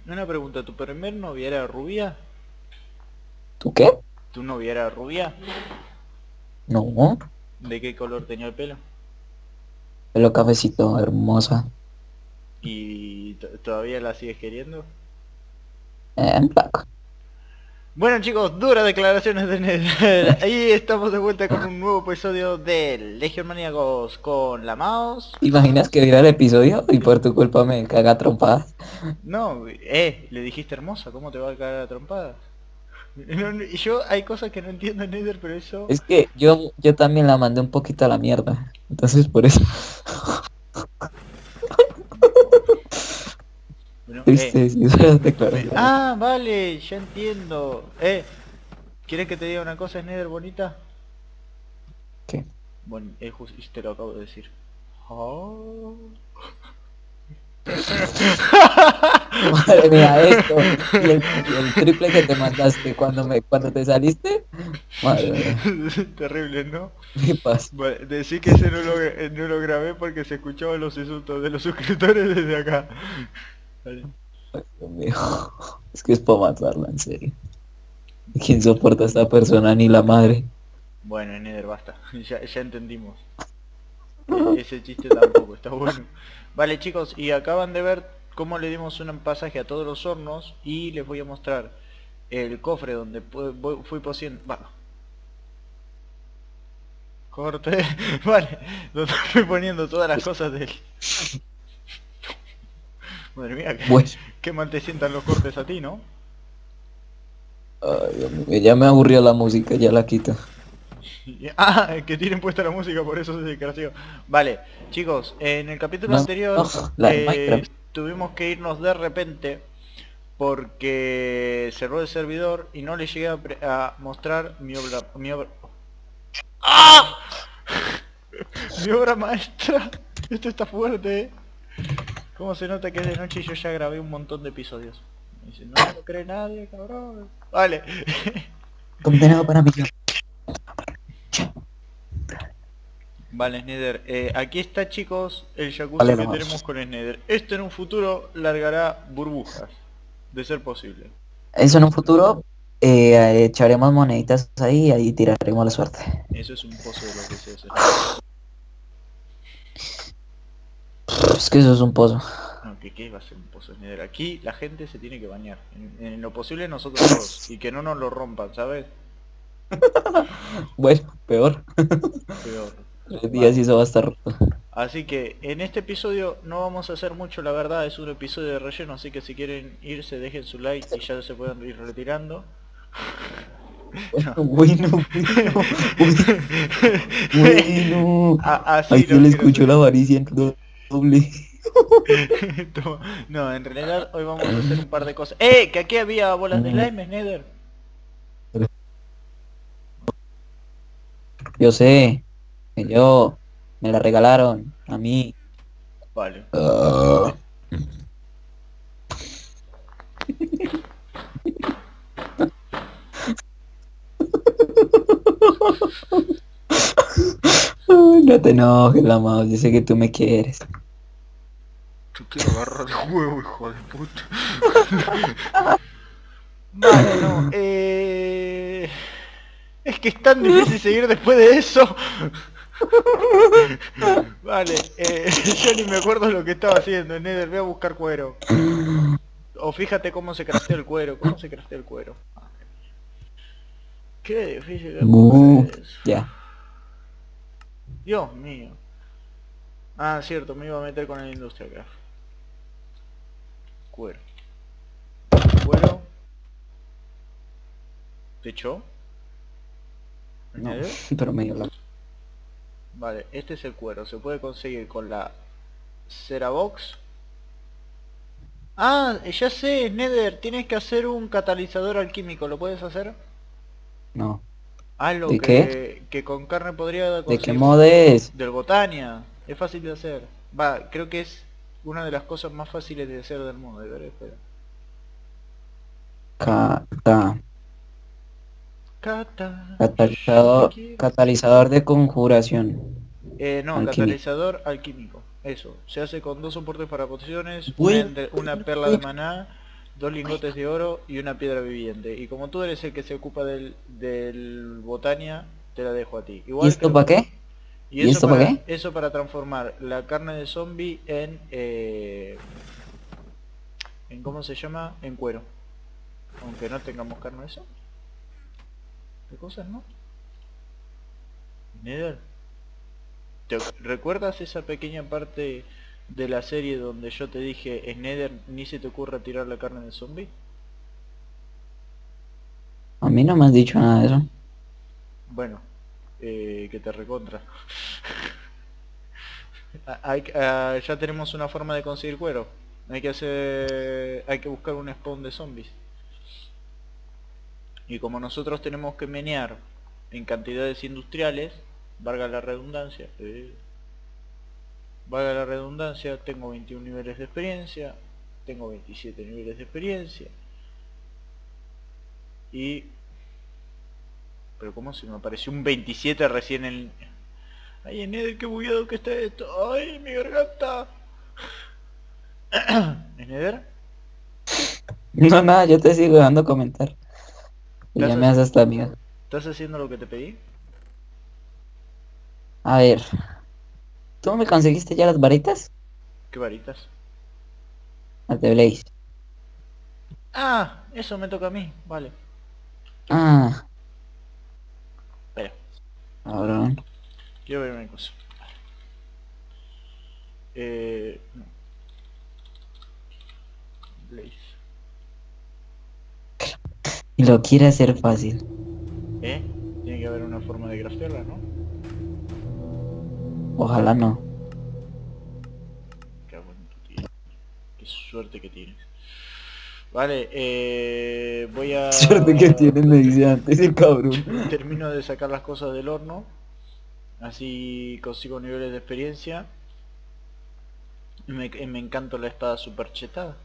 Una pregunta, ¿tu primer novia era rubia? ¿Tú qué? ¿Tu novia era rubia? No, ¿De qué color tenía el pelo? pelo cafecito, hermosa. ¿Y todavía la sigues queriendo? En blanco. Bueno chicos, duras declaraciones de Nether. Ahí estamos de vuelta con un nuevo episodio de Legion Maníacos con la mouse. ¿Te imaginas que viera el episodio y por tu culpa me caga a trompadas? No, le dijiste hermosa, ¿cómo te va a caer a trompadas? Y yo hay cosas que no entiendo en Nether, pero eso... Es que yo también la mandé un poquito a la mierda. Entonces por eso. Bueno, Triste, sí, esas declaraciones. Ah, vale, ya entiendo. ¿Quieres que te diga una cosa, Nether bonita? ¿Qué? Bueno, justo te lo acabo de decir. Oh. Madre mía, esto. Y el triple que te mandaste cuando te saliste. Madre mía. Terrible, ¿no? ¿Qué pasa? Vale, decí que ese no lo grabé porque se escuchaban los insultos de los suscriptores desde acá. Vale. Ay, Dios mío. Es que es para matarla, en serio. ¿Quién soporta a esta persona ni la madre? Bueno, Nether, basta. Ya entendimos. Ese chiste tampoco está bueno. Vale chicos, y acaban de ver cómo le dimos un pasaje a todos los hornos y les voy a mostrar el cofre donde fui poniendo... Bueno, corte. Vale, donde fui poniendo todas las cosas del... Madre mía, Bueno, qué mal te sientan los cortes a ti, ¿no? ay, Dios mío, ya me aburrió la música, ya la quito. Ah, que tienen puesta la música, por eso se desgració. Vale, chicos, en el capítulo No, anterior no, la de Minecraft. tuvimos que irnos de repente porque cerró el servidor y no le llegué a mostrar ¡Ah! Mi obra maestra. Esto está fuerte, ¿eh? ¿Cómo se nota que es de noche y yo ya grabé un montón de episodios? Me dice, no lo cree nadie, cabrón. Vale. Condenado para mí. Vale, Nether. Aquí está, chicos, el jacuzzi Vale, que nomás. tenemos con Nether. Esto en un futuro largará burbujas, de ser posible. Eso en un futuro echaremos moneditas ahí y ahí tiraremos la suerte. Eso es un pozo de los deseos. Es que eso es un pozo. No, ¿qué va a ser un pozo de Nether? Aquí la gente se tiene que bañar. En lo posible nosotros dos. Y que no nos lo rompan, ¿sabes? Bueno, peor. Peor. 3 días y eso va a estar roto. Así que en este episodio no vamos a hacer mucho, la verdad, es un episodio de relleno, así que si quieren irse dejen su like y ya se pueden ir retirando. Bueno, No. bueno, bueno. Así Ahí se no le quiero escuchó la ser. avaricia en doble. No, en realidad hoy vamos a hacer un par de cosas. Que aquí había bolas de slime, Nether. Yo sé, que yo me la regalaron a mí. Vale. Ah. Ay, no te enojes, la mouse, yo sé que tú me quieres. Te quiero agarrar el huevo, hijo de puta. Vale, no, es que es tan difícil seguir después de eso. Vale, yo ni me acuerdo lo que estaba haciendo, Nether, voy a buscar cuero. O fíjate cómo se craftea el cuero, cómo se craftea el cuero. Qué difícil es. Ya. Dios mío. Ah, cierto, me iba a meter con el Industrial Craft. Cuero. Cuero. ¿Techo? No, ¿Añadió? pero me dio la... Vale, este es el cuero. Se puede conseguir con la Cerabox. Ah, ya sé, Nether. Tienes que hacer un catalizador alquímico. ¿Lo puedes hacer? No. Algo ¿De qué? que con carne podría ¿De qué conseguir modo es? del Botania. Es fácil de hacer. Va, creo que es una de las cosas más fáciles de hacer del mundo. A ver, espera. Cata... Cata, yo te Catalizador, quiero. catalizador de conjuración. No, Alquímico. catalizador alquímico. Eso. Se hace con dos soportes para pociones, Bueno, una perla de maná 2 lingotes de oro y una piedra viviente. Y como tú eres el que se ocupa del botania, te la dejo a ti. ¿Y Igual esto creo. para qué? Y ¿Y esto para qué? eso para transformar la carne de zombie en ¿cómo se llama? En cuero. Aunque no tengamos carne de zombie. ¿Qué cosas, no? Nether. ¿Recuerdas esa pequeña parte de la serie donde yo te dije en Nether ni se te ocurra tirar la carne de zombie? A mí no me has dicho nada de eso. Bueno, que te recontra. Ya tenemos una forma de conseguir cuero. Hay que buscar un spawn de zombies. Y como nosotros tenemos que menear en cantidades industriales, valga la redundancia, tengo 21 niveles de experiencia, tengo 27 niveles de experiencia. Y... Pero ¿cómo se me apareció un 27 recién en... Ay, en Nether, qué bugueado que está esto. Ay, mi garganta. ¿En Nether? No, nada, yo te sigo dando a comentar. Y ya ¿Estás, me haces hasta amiga. ¿Estás haciendo lo que te pedí? A ver, ¿tú me conseguiste ya las varitas? ¿Qué varitas? Las de Blaze. Ah, eso me toca a mí, vale. Ah, Espera, cabrón. quiero ver una cosa. No, Blaze. Y lo quiere hacer fácil. Tiene que haber una forma de craftearla, ¿no? Ojalá no. Qué bueno tu tío. Qué suerte que tienes. Vale, voy a... Suerte que tienen, me dice antes el cabrón. Termino de sacar las cosas del horno. Así consigo niveles de experiencia. Y me encanta la espada super chetada.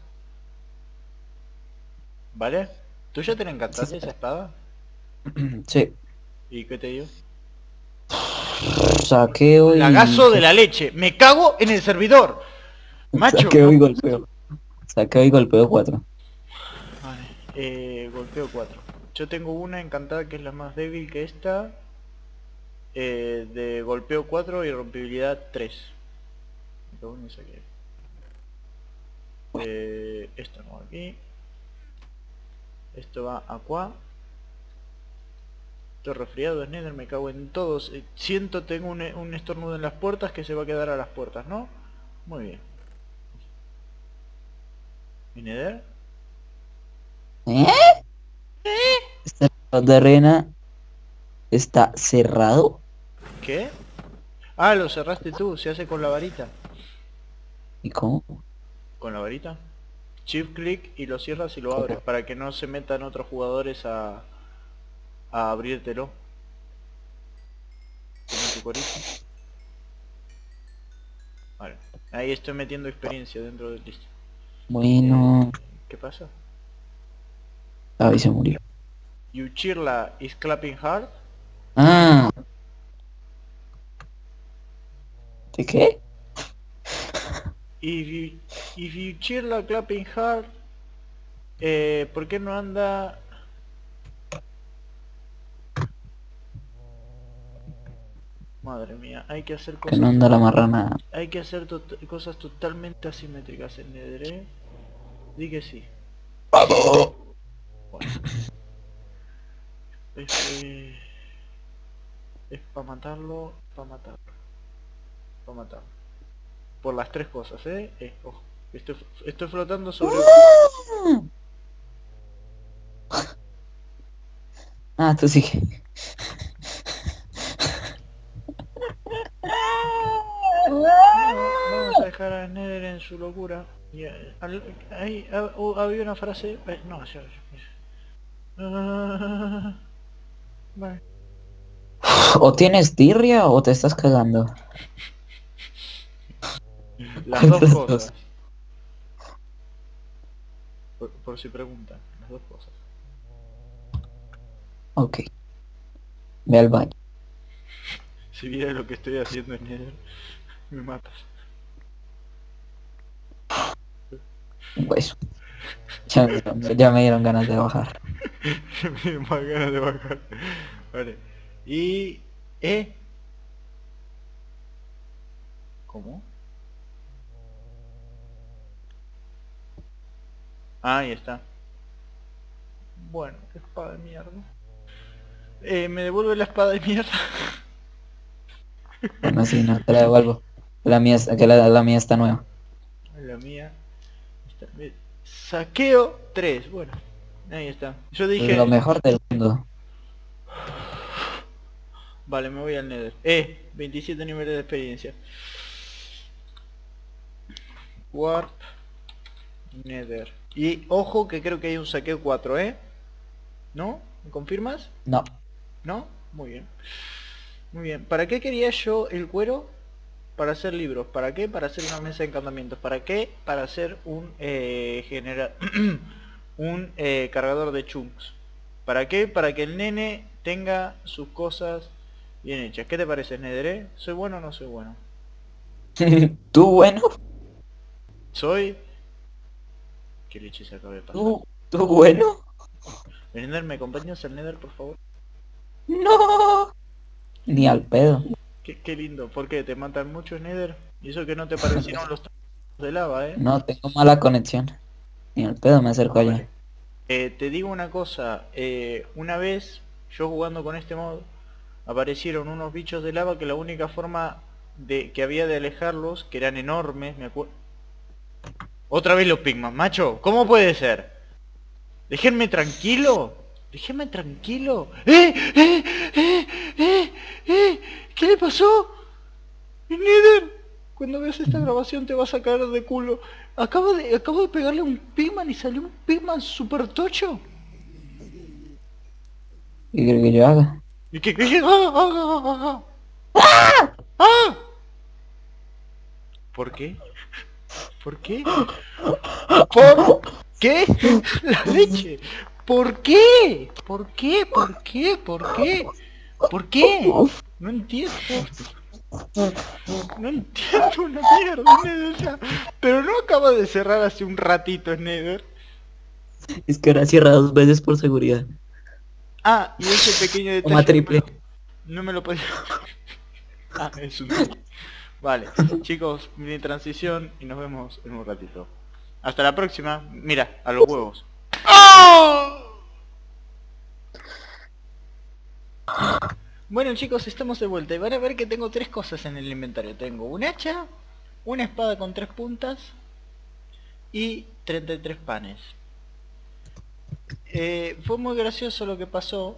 ¿Vale? ¿Tú ya te la encantaste esa espada? Sí. ¿Y qué te dio? Saqueo y... Lagazo de la leche. ¡Me cago en el servidor! Macho, Saqueo no. y golpeo. Saqueo y golpeo 4. Vale, golpeo 4. Yo tengo una encantada que es la más débil que esta. De golpeo 4 y rompibilidad 3. Me cago en esa que... esto no va aquí. Esto va acá. Estoy resfriado, es Nether, me cago en todos. Siento, tengo un estornudo en las puertas que se va a quedar a las puertas, ¿no? Muy bien. ¿Y Nether? ¿Eh? Este reloj de arena está cerrado. ¿Qué? Ah, lo cerraste tú, se hace con la varita. ¿Y cómo? ¿Con la varita? Shift click y lo cierras y lo abres para que no se metan otros jugadores a abrírtelo. Toma tu corito. Vale. Ahí estoy metiendo experiencia dentro del listo. Bueno, ¿Qué pasa? David se murió. Yuchirla is clapping hard. Ah, ¿de qué? If you Chirla clapping hard. ¿Por qué no anda? Madre mía, hay que hacer Que cosas. no anda la marrana. Hay que hacer cosas totalmente asimétricas en Nether, ¿eh? Di que sí. ¡Vamos! Bueno. Es para matarlo, para matarlo. Para matarlo. Por las tres cosas, ¿eh? Ojo. Estoy flotando sobre... Ah, tú sigue. Vamos a dejar a Nether en su locura. Y, ahí había una frase... no, vale. O tienes tirria o te estás cagando. Las dos Las cosas. dos. Por si preguntan, las dos cosas. Ok. Ve al baño. Si vieras lo que estoy haciendo en Nether, me matas. Un beso. Ya me dieron ganas de bajar. Me dieron más ganas de bajar. Vale. Y... ¿Cómo? Ah, ahí está. Bueno, qué espada de mierda. ¿Me devuelve la espada de mierda? Bueno, sí, no, te la devuelvo. La mía está nueva. La mía está... Saqueo 3. Bueno, ahí está. Yo Lo dije... mejor del mundo. Vale, me voy al Nether. 27 niveles de experiencia. Warp Nether. Y ojo que creo que hay un saqueo 4, ¿eh? ¿No? ¿Me confirmas? No. ¿No? Muy bien. Muy bien. ¿Para qué quería yo el cuero? Para hacer libros. ¿Para qué? Para hacer una mesa de encantamientos. ¿Para qué? Para hacer un un cargador de chunks. ¿Para qué? Para que el nene tenga sus cosas bien hechas. ¿Qué te parece, Nether? ¿Soy bueno o no soy bueno? ¿Tú bueno? ¿Soy? ¿Qué leche se acaba de pasar? ¿Tú bueno? ¿El Nether me acompañas al Nether, por favor? No. Ni al pedo. Qué lindo. ¿Por qué? ¿Te matan mucho, Nether? Y eso que no te parecieron los de lava, ¿eh? No, tengo mala conexión. Ni al pedo me acerco Vale. allá. Te digo una cosa, una vez yo jugando con este mod aparecieron unos bichos de lava que la única forma de que había de alejarlos, que eran enormes, me acuerdo. Otra vez los pigmas, macho, ¿cómo puede ser? Déjenme tranquilo, déjenme tranquilo. ¿Qué le pasó? Nether, cuando veas esta grabación te vas a caer de culo. Acabo de pegarle un pigman y salió un pigman super tocho. ¿Qué quiere que yo haga? ¿Y qué? ¡Ah! ¿Por qué? ¿Por qué? ¿Por qué? La leche. ¿Por qué? ¿Por qué? ¿Por qué? ¿Por qué? ¿Por qué? No entiendo. No entiendo una mierda, Nether. Ya. Pero no acaba de cerrar hace un ratito, Nether. Es que ahora cierra 2 veces por seguridad. Ah, y ese pequeño Toma detalle triple. no me lo podía... Ah, es un... Vale, chicos, mini transición y nos vemos en un ratito. Hasta la próxima. Mira, a los huevos. ¡Oh! Bueno chicos, estamos de vuelta y van a ver que tengo tres cosas en el inventario. Tengo un hacha, una espada con 3 puntas y 33 panes. Fue muy gracioso lo que pasó.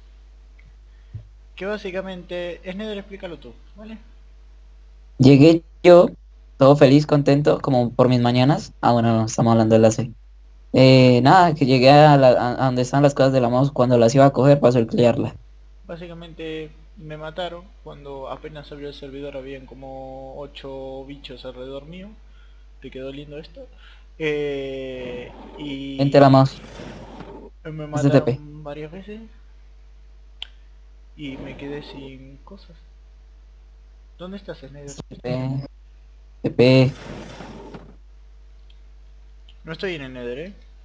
Que básicamente... Nether, explícalo tú, ¿vale? Llegué yo, todo feliz, contento, como por mis mañanas. Ah, bueno, no, estamos hablando de la C. Nada, que llegué a donde están las cosas de la mouse. Cuando las iba a coger, pasó el clearla. Básicamente me mataron cuando apenas abrió el servidor, habían como 8 bichos alrededor mío. Te quedó lindo esto. Vente la Y mouse. me STP. mataron varias veces y me quedé sin cosas. ¿Dónde estás, Snyder? TP. TP. No estoy en el Nether,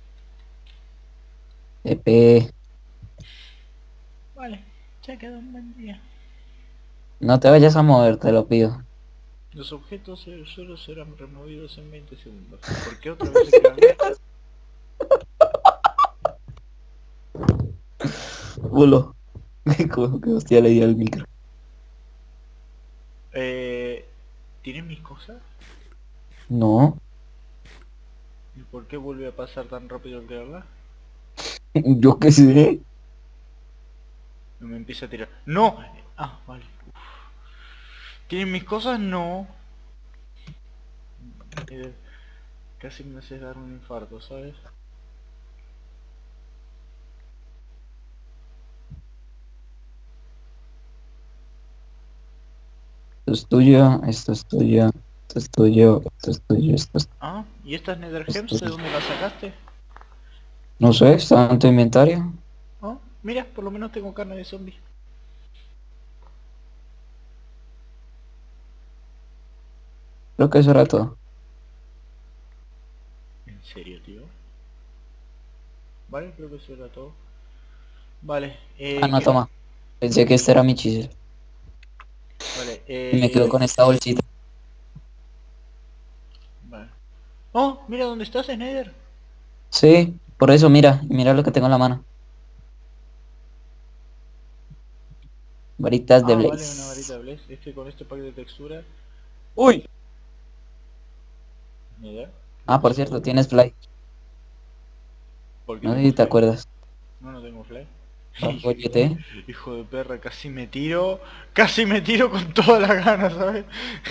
TP. Vale, ya quedó un buen día. No te vayas a mover, te lo pido. Los objetos solo serán removidos en 20 segundos. ¿Por qué otra vez se quedan? Bulo. Que hostia le di al micro. ¿Tienen mis cosas? No, ¿Y por qué vuelve a pasar tan rápido el crearla? yo qué sé. Me empieza a tirar. ¡No! Ah, vale. Uf. ¿Tienen mis cosas? No. Eh, Casi me haces dar un infarto, ¿sabes? Esto es tuyo, esto es tuyo, esto es tuyo, esto es tuyo, esto es... Ah, ¿y estas Nether Gems esto de es- dónde las sacaste? No sé, está en tu inventario. Oh, mira, por lo menos tengo carne de zombie. Creo que eso era todo. ¿En serio, tío? Vale, creo que eso era todo. Vale, Ah, no, toma. Pensé que este era mi chisel. vale, Y me quedo con esta bolsita. vale. Oh, mira dónde estás, Snyder. Sí, por eso mira lo que tengo en la mano. Varitas de Ah, vale, una varita Blaze. de Blaze. Este con este pack de textura. Uy. Mira, ¿qué Ah, por pasó? cierto, tienes Fly. ¿Por qué No sé tengo si te fly? acuerdas. No, no tengo fly. Oye, Hijo de perra, casi me tiro con todas las ganas, ¿sabes?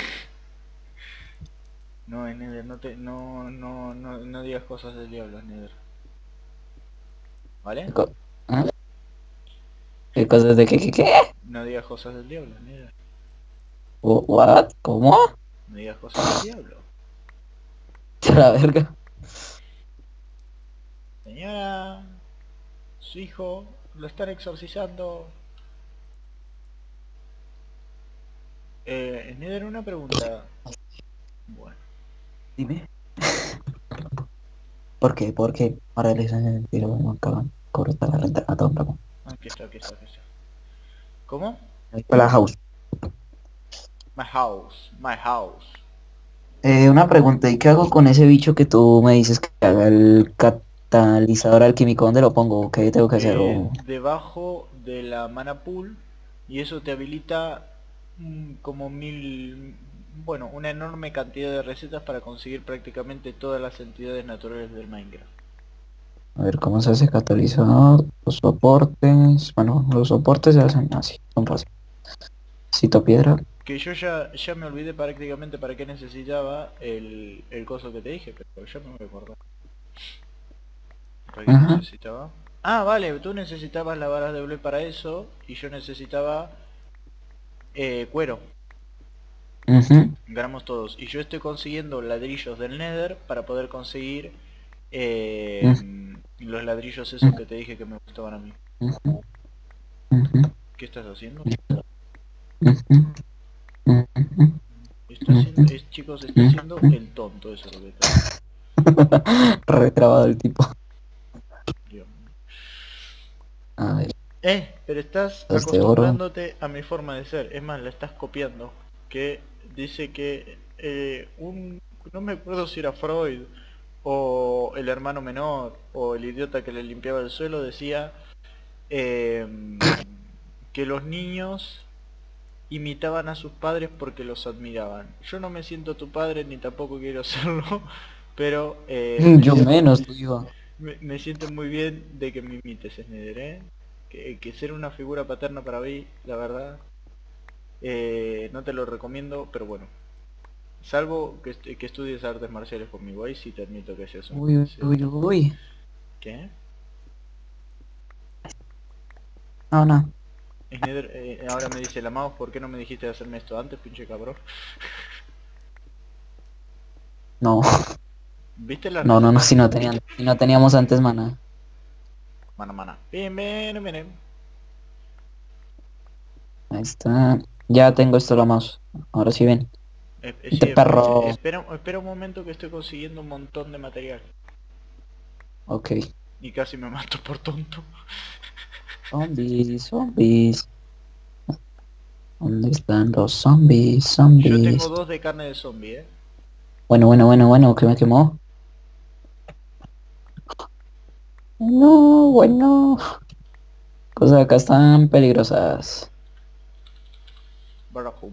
No, Nether, no digas cosas del diablo, Nether. ¿Vale? ¿Ah? ¿Qué cosas de qué? No digas cosas del diablo, Nether. What? ¿Cómo? No digas cosas del diablo. La verga. Señora, su hijo lo están exorcizando. Nether, una pregunta. Bueno, Dime. ¿Por qué? Porque ahora les han el tiro de acaban cortar la renta a todo pago. aquí está. ¿Cómo? Para la house. My house. Una pregunta, ¿y qué hago con ese bicho que tú me dices que haga el catalizador alquímico? ¿Dónde lo pongo? ¿Qué tengo que hacer? Debajo de la mana pool y eso te habilita como bueno, una enorme cantidad de recetas para conseguir prácticamente todas las entidades naturales del Minecraft. A ver, ¿cómo se hace catalizador? Los soportes. Bueno, los soportes se hacen así, son fáciles. Cito piedra. Que yo ya me olvidé prácticamente para qué necesitaba el coso que te dije, pero ya me voy a acordar. ¿Para qué Ajá. necesitaba? Ah, vale, tú necesitabas las varas de blue para eso y yo necesitaba cuero. Ujú, Ganamos todos. Y yo estoy consiguiendo ladrillos del Nether para poder conseguir ujú, los ladrillos esos que te dije que me gustaban a mí. ujú, ujú, ¿Qué estás haciendo? ujú, ujú, Está haciendo, ujú, chicos, está haciendo ujú. el tonto, eso es lo que está haciendo. Retrabado el tipo. Dios mío. A ver, Pero estás las de oro. acostumbrándote a mi forma de ser. Es más, la estás copiando. Que dice que no me acuerdo si era Freud o el hermano menor o el idiota que le limpiaba el suelo decía que los niños imitaban a sus padres porque los admiraban. Yo no me siento tu padre ni tampoco quiero serlo, pero Yo menos, tu hijo. me siento muy bien de que me imites, Snyder, ¿eh? Que ser una figura paterna para mí, la verdad, no te lo recomiendo, pero bueno. Salvo que estudies artes marciales conmigo, ahí sí te admito que seas un... Uy, uy, uy. ¿Qué? No, no. Snyder, ahora me dice la mouse, ¿por qué no me dijiste de hacerme esto antes, pinche cabrón? No, ¿Viste las no, recetas? si no teníamos antes mana. Mana. Bien. Ahí está. Ya tengo esto la mouse. Ahora sí ven. Sí, Este perro. espera un momento que estoy consiguiendo un montón de material. Ok. Y casi me mato por tonto. Zombies. ¿Dónde están los zombies? Yo tengo Zombies. 2 de carne de zombie, Bueno, que me quemó. No, bueno. Cosas acá están peligrosas. Barrajum.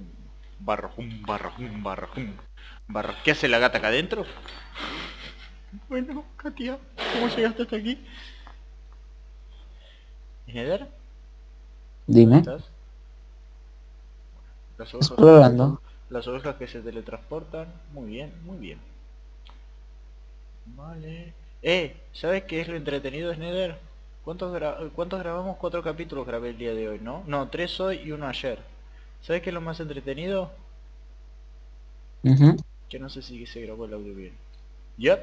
¿Qué hace la gata acá adentro? Bueno, Katia, ¿cómo llegaste hasta aquí? ¿Nether? ¿Dónde Dime. estás? Las ovejas que se, Explorando. las ovejas que se teletransportan. Muy bien. Vale. ¿Sabes qué es lo entretenido de Nether? ¿Cuántos grabamos? 4 capítulos grabé el día de hoy, ¿no? No, 3 hoy y uno ayer. ¿Sabes qué es lo más entretenido? Ujú. Que no sé si se grabó el audio bien. Yep.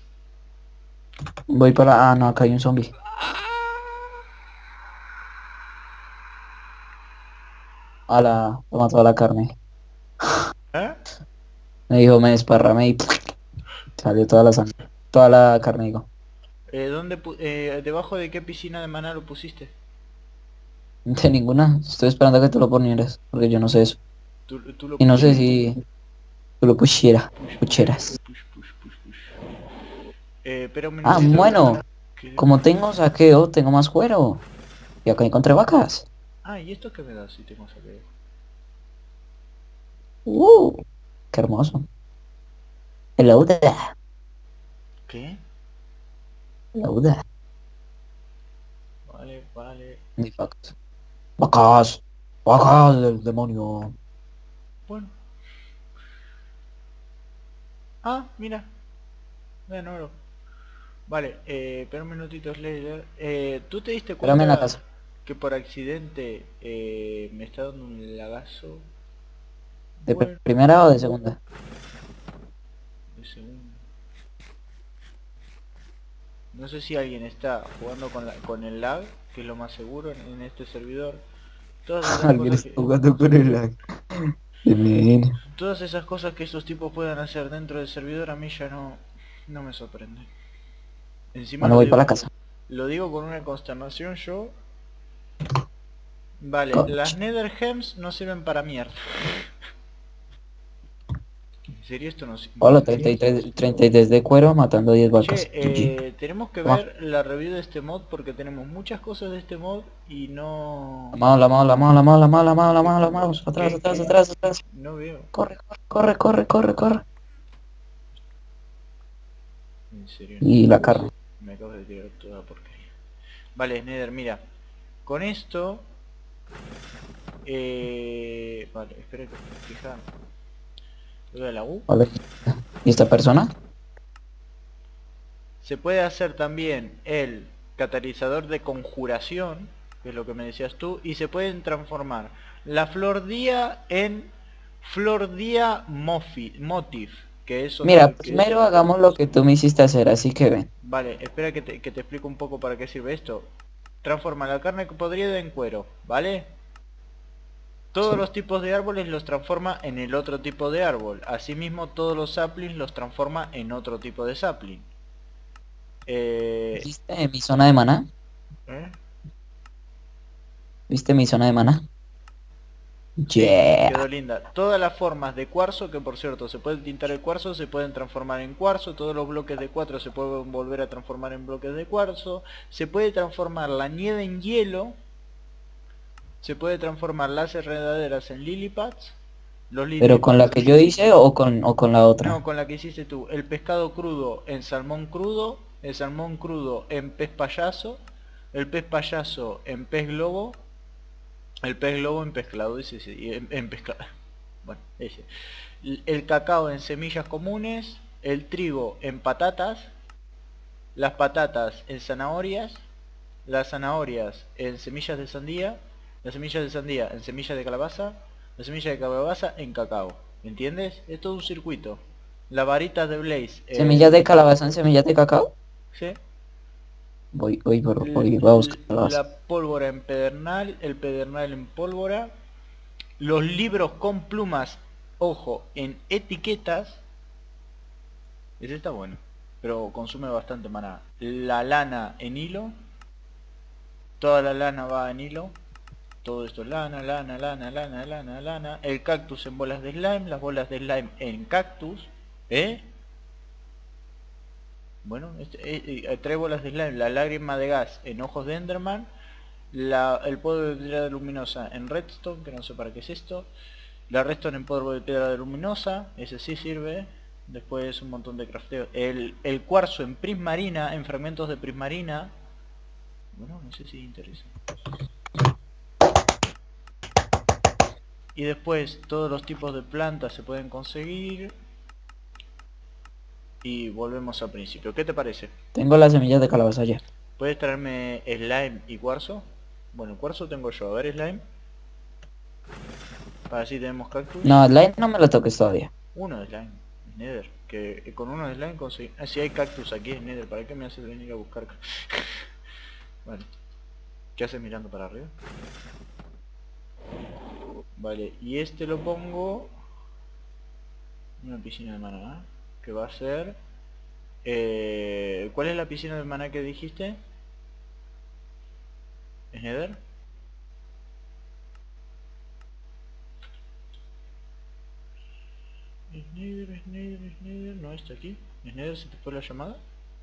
Voy para... Ah, no, acá hay un zombie. Ala, toma toda la carne. ¿Eh? Me dijo, me desparramé y salió toda la sangre. Toda la carne, digo. ¿Debajo de qué piscina de maná lo pusiste? De ninguna. Estoy esperando a que tú lo ponieras, porque yo no sé eso. ¿Tú lo Y no sé pusiste? si tú lo pusieras. Push. Espera un Ah, minutito. bueno, que- como tengo saqueo, tengo más cuero. Y acá encontré vacas. Ah, ¿y esto qué me da si tengo saqueo? Uh, qué hermoso. Hello there. ¿Qué? Hello there. Vale. Ni vacas. Vacas. Vacas del demonio. Bueno. Ah, mira. Vean oro. Vale, espera un minutito, Slayer. ¿Tú te diste Espérame en la cuenta casa. que por accidente me está dando un lagazo? ¿De Bueno, primera o de segunda? de segundo. No sé si alguien está jugando con el lag, que es lo más seguro en este servidor. Todas esas Alguien cosas está que... jugando con el lag. Bien. Todas esas cosas que estos tipos puedan hacer dentro del servidor a mí ya no me sorprende. Encima Bueno, voy para la casa. lo digo con una consternación yo. Vale, las Coach. Nether Gems no sirven para mierda. ¿En serio esto no sirve? Hola, 33 de cuero matando 10 vacas. Che, GG. tenemos que Toma. ver la review de este mod porque tenemos muchas cosas de este mod y no... La mouse. Atrás, ¿Qué? atrás, ¿Qué? atrás, atrás. No veo. Corre. En serio, Y la carne. me acabo de tirar toda porquería. Vale, Nether, mira. Con esto... vale, espera que fija. Lo de la U. Vale. ¿Y esta persona? Se puede hacer también el catalizador de conjuración, que es lo que me decías tú, y se pueden transformar la flor día en flor día motif, que es Mira, otra que es... primero hagamos lo que tú me hiciste hacer, así que ven. Vale, espera que te explico un poco para qué sirve esto. Transforma la carne podrida en cuero, ¿vale? Todos Sí. los tipos de árboles los transforma en el otro tipo de árbol. Asimismo, todos los saplings los transforma en otro tipo de sapling. Eh, ¿Viste mi zona de maná? ¿eh? ¿Viste mi zona de maná? Sí, Yeah. quedó linda. Todas las formas de cuarzo, que por cierto se puede tintar el cuarzo, se pueden transformar en cuarzo. Todos los bloques de cuarzo se pueden volver a transformar en bloques de cuarzo. Se puede transformar la nieve en hielo. Se puede transformar las enredaderas en lily pads. Los lily ¿Pero con la pads... que yo hice o con la No, otra? con la que hiciste tú. El pescado crudo en salmón crudo. El salmón crudo en pez payaso. El pez payaso en pez globo. El pez globo en pescado, dice, sí, en pescado. Bueno, ese. El cacao en semillas comunes, el trigo en patatas, las patatas en zanahorias, las zanahorias en semillas de sandía, las semillas de sandía en semillas de calabaza, las semillas de calabaza en cacao. ¿Entiendes? Es todo un circuito. Las varitas de Blaze ¿Semillas de en... calabaza en semillas de cacao? ¿Sí? Voy a buscar calabaza. La pólvora en pedernal, el pedernal en pólvora, los libros con plumas, ojo, en etiquetas. Ese está bueno, pero consume bastante maná. La lana en hilo, toda la lana va en hilo. Todo esto es lana. El cactus en bolas de slime, las bolas de slime en cactus. Bueno, trae bolas de slime, la lágrima de gas en ojos de Enderman. El polvo de piedra luminosa en redstone, que no sé para qué es esto. La redstone en polvo de piedra luminosa, ese sí sirve. Después un montón de crafteo. El cuarzo en prismarina, en fragmentos de prismarina. Bueno, no sé si interesa. Y después todos los tipos de plantas se pueden conseguir. Y volvemos al principio. ¿Qué te parece? Tengo las semillas de calabaza ya. ¿Puedes traerme slime y cuarzo? Bueno, cuarzo tengo yo. A ver, slime. Para así tenemos cactus. No, slime no me lo toques todavía. Uno de slime. Nether. Que con uno de slime conseguí... Ah, si hay cactus aquí es Nether. ¿Para qué me haces venir a buscar? Vale. ¿Qué haces mirando para arriba? Vale. Y este lo pongo... en una piscina de maná. Que va a ser... ¿Cuál es la piscina de maná que dijiste? ¿Es Nether? Es Nether, es Nether, es Nether. No, está aquí. ¿Es Nether? ¿Se te fue la llamada?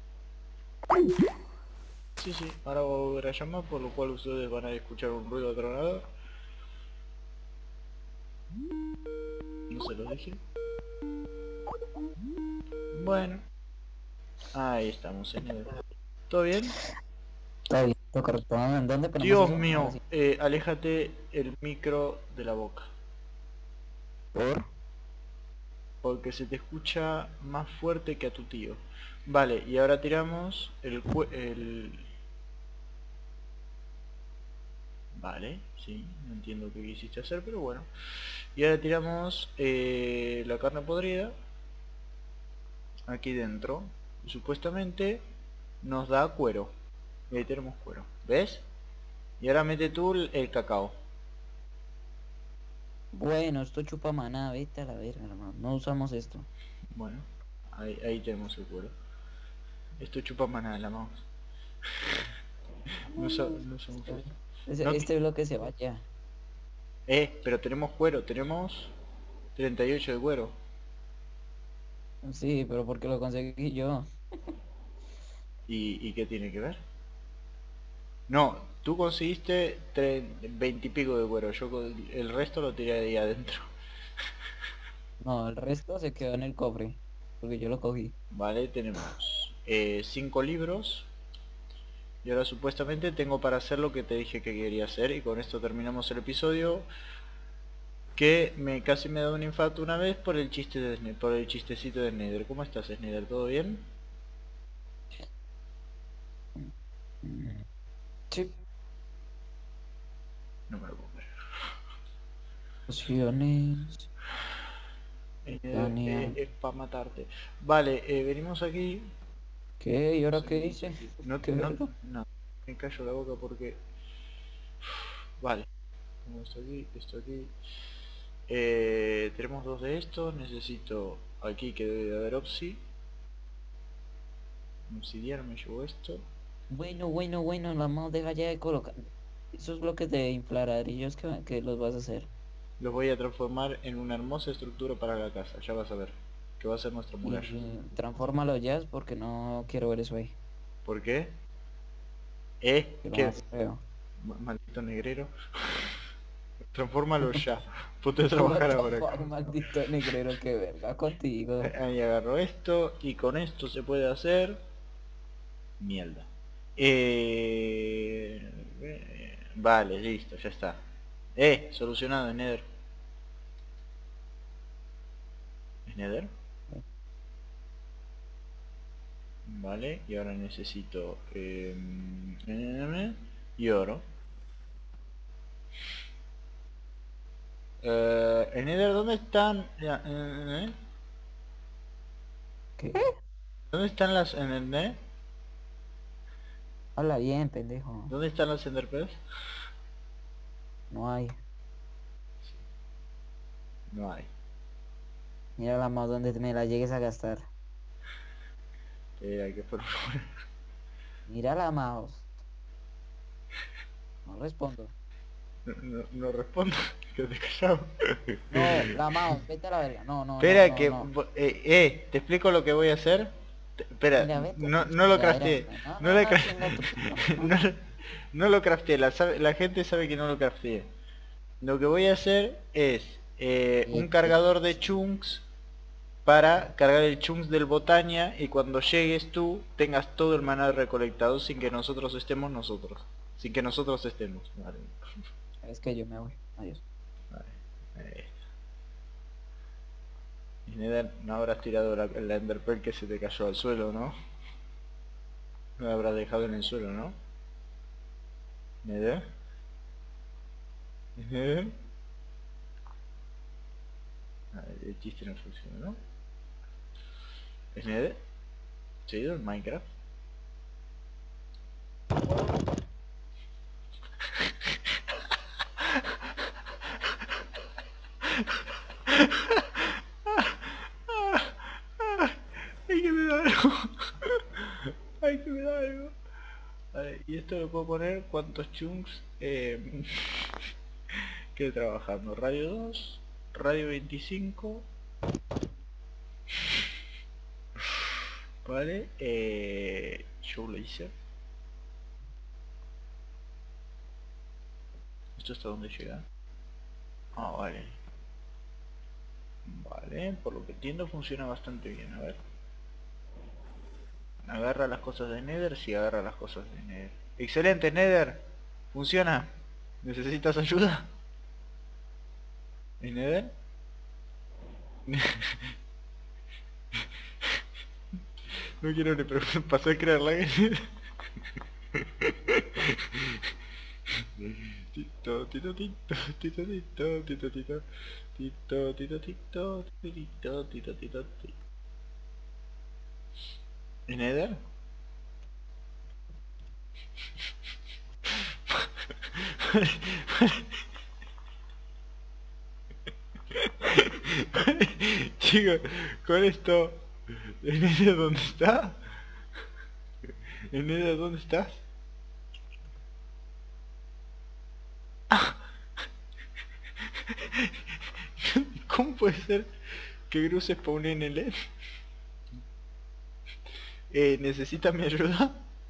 Sí, sí, ahora voy a volver a llamar, por lo cual ustedes van a escuchar un ruido atronador. No se lo dije. Bueno, ahí estamos, en Nether. ¿Todo bien? Está bien, todo correcto. ¿En dónde ponemos Dios eso? Ahora mío, sí. aléjate el micro de la boca. ¿Por? Porque se te escucha más fuerte que a tu tío. Vale, y ahora tiramos el... Vale, sí, no entiendo qué quisiste hacer, pero bueno. Y ahora tiramos la carne podrida aquí dentro. Y supuestamente nos da cuero. Y ahí tenemos cuero. ¿Ves? Y ahora mete tú el cacao. Bueno, esto chupa maná, vete a la verga, hermano. No usamos esto. Bueno, ahí tenemos el cuero. Esto chupa maná, la mouse. No usamos esto. No, Este bloque se vaya. pero tenemos cuero, tenemos 38 de cuero. Sí, pero porque lo conseguí yo. ¿Y qué tiene que ver? No, tú conseguiste 20 y pico de cuero, el resto lo tiré ahí adentro. No, el resto se quedó en el cofre. Porque yo lo cogí. Vale, tenemos 5 libros. Y ahora supuestamente tengo para hacer lo que te dije que quería hacer. Y con esto terminamos el episodio. Que casi me da un infarto una vez por el chiste por el chistecito de Nether. ¿Cómo estás, Nether? ¿Todo bien? Mm. Sí. No me lo puedo creer. Opciones. Nether, Daniel. es para matarte. Vale, venimos aquí. ¿Qué? ¿Y ahora qué hice? No, ¿Qué verga? no, me callo la boca porque... Vale, tengo esto aquí. Tenemos 2 de estos, necesito aquí que debe de haber obsidiana, me llevo esto. Bueno, la mouse deja ya de colocar. Esos bloques de inflaradirillos que los vas a hacer. Los voy a transformar en una hermosa estructura para la casa, ya vas a ver, que va a ser nuestra muralla. Y transfórmalo ya porque no quiero ver eso ahí. ¿Por qué? Que lo ¿Qué? más feo. Maldito negrero. Transfórmalo ya, ponte a trabajar ahora. Maldito negrero, qué verga contigo. Ahí agarro esto y con esto se puede hacer mierda. Vale, listo, ya está. Solucionado en Nether. ¿Es Nether? Vale, y ahora necesito y oro. En Nether, ¿dónde están? ¿Qué? ¿Dónde están las en el Nether? Habla bien, pendejo. ¿Dónde están las enderpearls? No hay. No hay. Mira la mouse donde me la llegues a gastar. Hay que poner... Mira la mouse. No respondo. No respondo, quédate callado. No, la mouse, vete a la verga. No. Espera que... No. ¿te explico lo que voy a hacer? Espera, Mira, vete. no lo crafteé. No lo No. no lo crafteé, la gente sabe que no lo crafteé. Lo que voy a hacer es un cargador de chunks para cargar el chunks del Botania y cuando llegues tú tengas todo el maná recolectado sin que nosotros estemos Sin que nosotros estemos. Vale. Es que yo me voy. Adiós. Vale. Ahí está. Y Nether, no habrás tirado la enderpearl que se te cayó al suelo, ¿no? No la habrás dejado en el suelo, ¿no? Nether. Nether. El chiste no funciona, ¿no? ¿Es Nether? ¿Se ha ido en Minecraft? Ay, que me da algo. Vale, y esto lo puedo poner cuántos chunks quede trabajando. Radio 2, radio 25. Vale, show laser. ¿Esto hasta dónde llega? Ah, vale. Vale, por lo que entiendo funciona bastante bien, a ver. Agarra las cosas de Nether, sí agarra las cosas de Nether. Excelente, Nether. Funciona. ¿Necesitas ayuda? ¿En Nether? No quiero ni pasar a crear lag en Nether. Tito, tito, tito, tito, tito, tito, tito, tito, tito, tito, tito, tito, tito, tito. ¿En Nether? Chicos, con esto... ¿En Nether dónde está? ¿En Nether dónde estás? ¿Cómo puede ser que Gru se spawne en el end? ¿Necesita mi ayuda?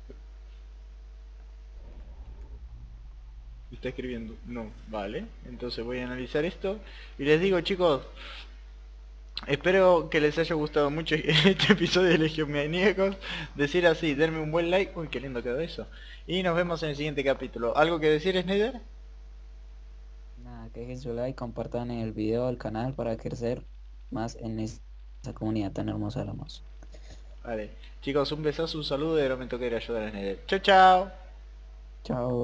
Me está escribiendo. No, vale. Entonces voy a analizar esto. Y les digo, chicos, espero que les haya gustado mucho este episodio de Legión Maníacos. Decir así, denme un buen like. Uy, qué lindo quedó eso. Y nos vemos en el siguiente capítulo. ¿Algo que decir, Snyder? Nada, que dejen su like, compartan el video, el canal para crecer más en esta comunidad tan hermosa de la mouse. Vale. Chicos, un besazo, un saludo y ahora me toca ir a ayudar a Snyder. Chao, chao. Chao.